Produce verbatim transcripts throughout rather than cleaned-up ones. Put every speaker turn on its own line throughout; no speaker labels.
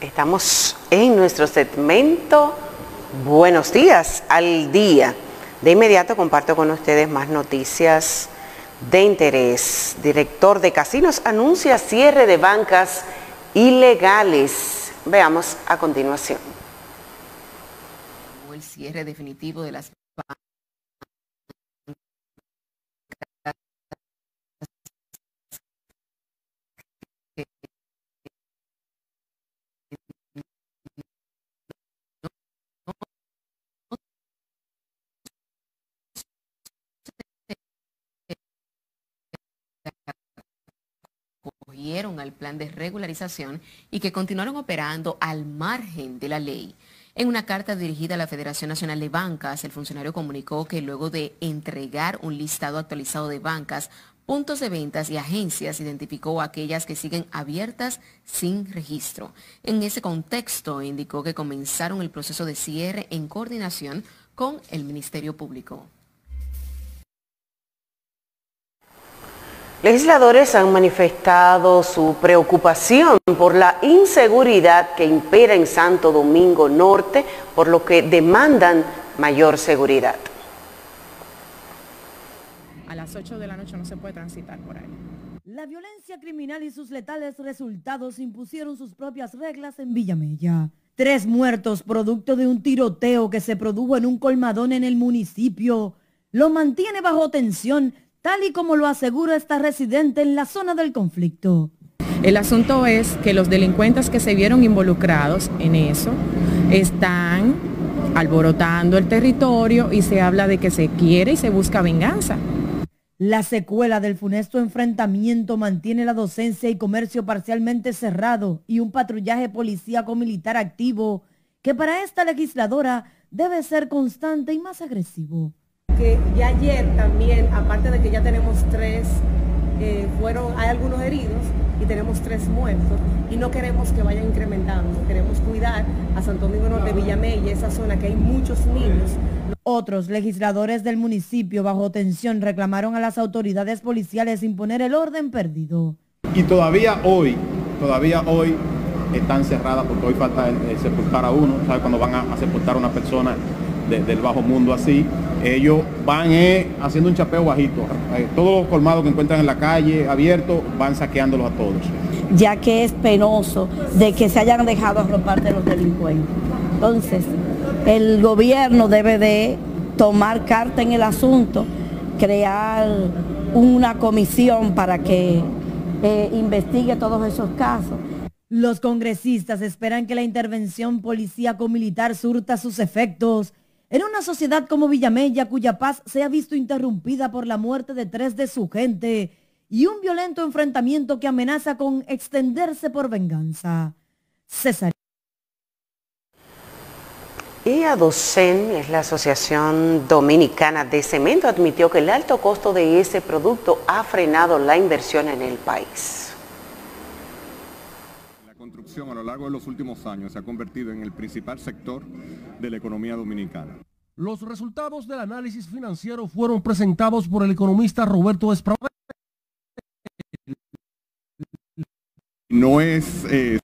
Estamos en nuestro segmento Buenos Días al Día. De inmediato comparto con ustedes más noticias de interés. Director de Casinos anuncia cierre de bancas ilegales. Veamos a continuación.
El cierre definitivo de las bancas. Al plan de regularización y que continuaron operando al margen de la ley. En una carta dirigida a la Federación Nacional de Bancas, el funcionario comunicó que luego de entregar un listado actualizado de bancas, puntos de ventas y agencias, identificó aquellas que siguen abiertas sin registro. En ese contexto, indicó que comenzaron el proceso de cierre en coordinación con el Ministerio Público.
Legisladores han manifestado su preocupación por la inseguridad que impera en Santo Domingo Norte, por lo que demandan mayor seguridad.
A las ocho de la noche no se puede transitar por ahí.
La violencia criminal y sus letales resultados impusieron sus propias reglas en Villamella. Tres muertos producto de un tiroteo que se produjo en un colmadón en el municipio lo mantiene bajo tensión, tal y como lo asegura esta residente en la zona del conflicto.
El asunto es que los delincuentes que se vieron involucrados en eso están alborotando el territorio y se habla de que se quiere y se busca venganza.
La secuela del funesto enfrentamiento mantiene la docencia y comercio parcialmente cerrado y un patrullaje policíaco-militar activo que para esta legisladora debe ser constante y más agresivo.
Que ya ayer también, aparte de que ya tenemos tres, eh, fueron, hay algunos heridos y tenemos tres muertos y no queremos que vayan incrementando, queremos cuidar a Santo Domingo Norte, Villamella, esa zona que hay muchos niños.
Otros legisladores del municipio bajo tensión reclamaron a las autoridades policiales imponer el orden perdido.
Y todavía hoy, todavía hoy están cerradas porque hoy falta el, el sepultar a uno, ¿sabes? Cuando van a, a sepultar a una persona de, del bajo mundo así, ellos van eh, haciendo un chapeo bajito. Eh, todos los colmados que encuentran en la calle abiertos van saqueándolos a todos.
Ya que es penoso de que se hayan dejado arropar de los delincuentes. Entonces, el gobierno debe de tomar carta en el asunto, crear una comisión para que eh, investigue todos esos casos.
Los congresistas esperan que la intervención policíaco-militar surta sus efectos en una sociedad como Villamella, cuya paz se ha visto interrumpida por la muerte de tres de su gente y un violento enfrentamiento que amenaza con extenderse por venganza. César.
Y ADOCEN, es la Asociación Dominicana de Cemento, admitió que el alto costo de ese producto ha frenado la inversión en el país.
La construcción a lo largo de los últimos años se ha convertido en el principal sector de la economía dominicana.
Los resultados del análisis financiero fueron presentados por el economista Roberto Espravel.
No es eh,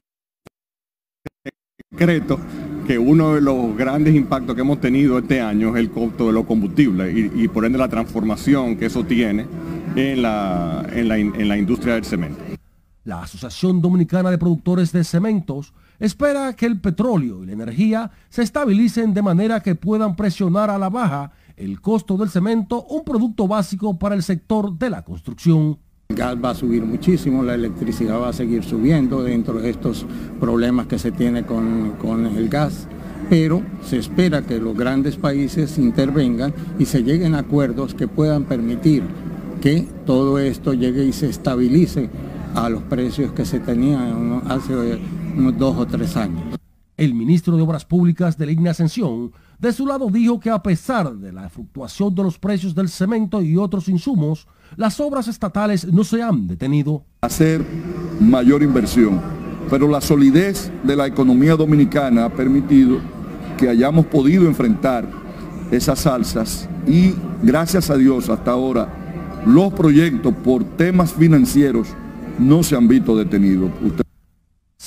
secreto que uno de los grandes impactos que hemos tenido este año es el costo de los combustibles y, y por ende la transformación que eso tiene en la, en la, en la industria del cemento.
La Asociación Dominicana de Productores de Cementos espera que el petróleo y la energía se estabilicen de manera que puedan presionar a la baja el costo del cemento, un producto básico para el sector de la construcción.
El gas va a subir muchísimo, la electricidad va a seguir subiendo dentro de estos problemas que se tiene con, con el gas, pero se espera que los grandes países intervengan y se lleguen a acuerdos que puedan permitir que todo esto llegue y se estabilice a los precios que se tenían hace unos dos o tres años.
El ministro de Obras Públicas de la Igna Ascensión, de su lado, dijo que a pesar de la fluctuación de los precios del cemento y otros insumos, las obras estatales no se han detenido.
Hacer mayor inversión, pero la solidez de la economía dominicana ha permitido que hayamos podido enfrentar esas alzas y gracias a Dios hasta ahora los proyectos por temas financieros no se han visto detenidos. Usted...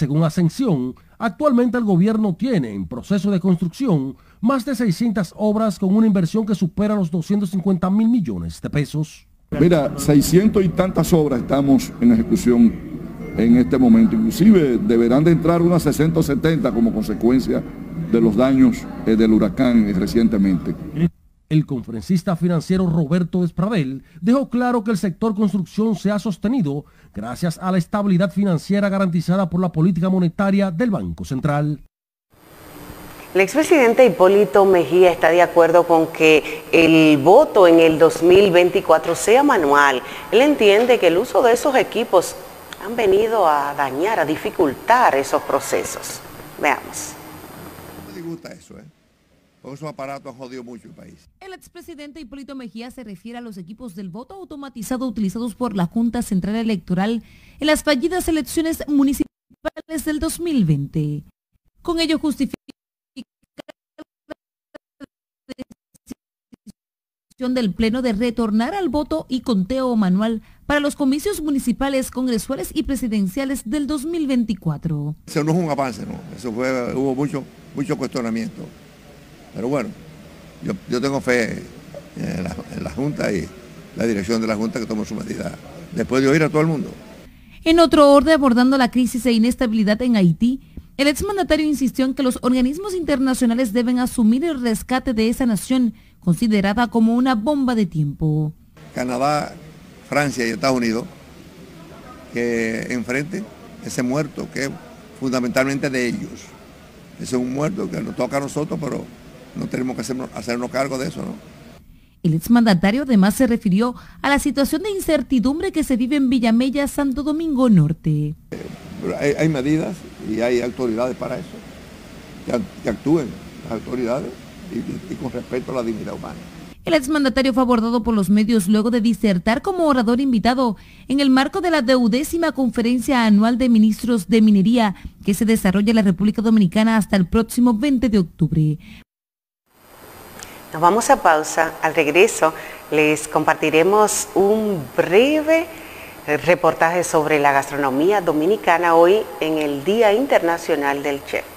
Según Ascensión, actualmente el gobierno tiene en proceso de construcción más de seiscientas obras con una inversión que supera los doscientos cincuenta mil millones de pesos.
Mira, seiscientas y tantas obras estamos en ejecución en este momento. Inclusive deberán de entrar unas sesenta o setenta como consecuencia de los daños eh, del huracán eh, recientemente.
El conferencista financiero Roberto Despradel dejó claro que el sector construcción se ha sostenido gracias a la estabilidad financiera garantizada por la política monetaria del Banco Central.
El expresidente Hipólito Mejía está de acuerdo con que el voto en el dos mil veinticuatro sea manual. Él entiende que el uso de esos equipos han venido a dañar, a dificultar esos procesos. Veamos.
No me gusta eso, ¿eh? Porque esos aparatos han jodido mucho el país.
El expresidente Hipólito Mejía se refiere a los equipos del voto automatizado utilizados por la Junta Central Electoral en las fallidas elecciones municipales del dos mil veinte. Con ello justifica del Pleno de retornar al voto y conteo manual para los comicios municipales, congresuales y presidenciales del dos mil veinticuatro.
Eso no es un avance, no. Eso fue, hubo mucho, mucho cuestionamiento. Pero bueno, yo, yo tengo fe en la, en la Junta y la dirección de la Junta que tomó su medida después de oír a todo el mundo.
En otro orden, abordando la crisis e inestabilidad en Haití, el exmandatario insistió en que los organismos internacionales deben asumir el rescate de esa nación, considerada como una bomba de tiempo.
Canadá, Francia y Estados Unidos que enfrenten ese muerto que es fundamentalmente de ellos. Ese es un muerto que nos toca a nosotros, pero no tenemos que hacernos, hacernos cargo de eso, ¿no?
El exmandatario además se refirió a la situación de incertidumbre que se vive en Villamella, Santo Domingo Norte.
Hay, hay medidas y hay autoridades para eso, que, que actúen las autoridades y, y, y con respeto a la dignidad humana.
El exmandatario fue abordado por los medios luego de disertar como orador invitado en el marco de la duodécima conferencia anual de ministros de minería que se desarrolla en la República Dominicana hasta el próximo veinte de octubre.
Nos vamos a pausa. Al regreso les compartiremos un breve reportaje sobre la gastronomía dominicana hoy en el Día Internacional del Chef.